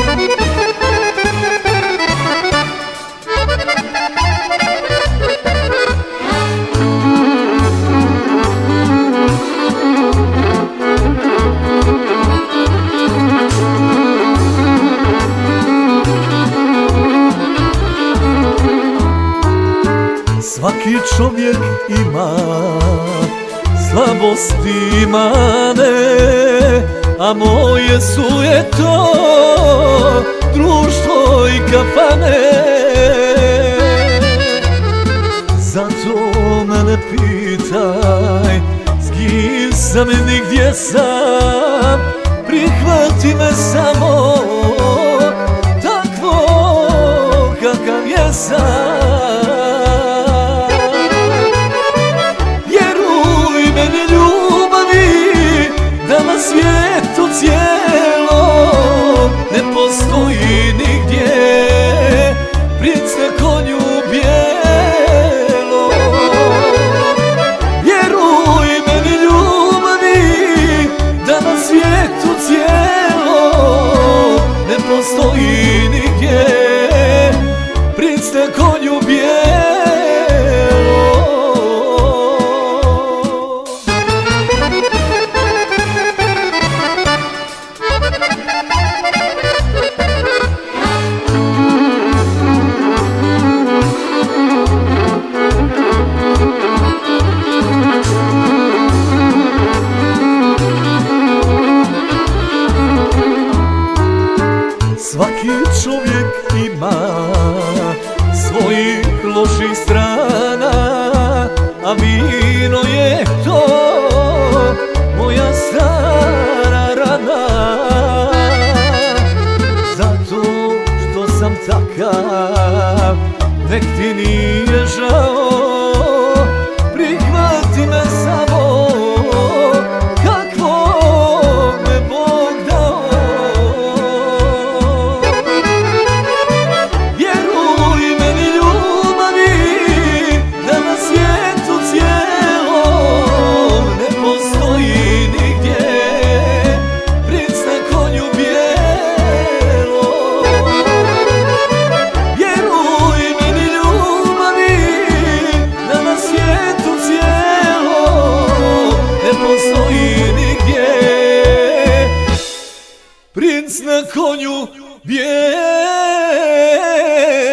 Svaki čovjek ima slabosti i mane, a moje su je to društvo i kafane. Zato mene pitaj s kim sam i nigdje sam, prihvati me samo takvo kakav jesam. Na svijetu cijelom ne postoji nigdje princ na konju bijelom. Vjeruj meni ljubavi da na svijetu cijelom ne postoji nigdje princ na konju bijelom. Svaki čovjek ima svojih loših strana, a vino je to moja stara rana. Zato što sam takav, nek ti nije žao, prihvati me samo kakvog me Bog dao. Princ na konju bijelom.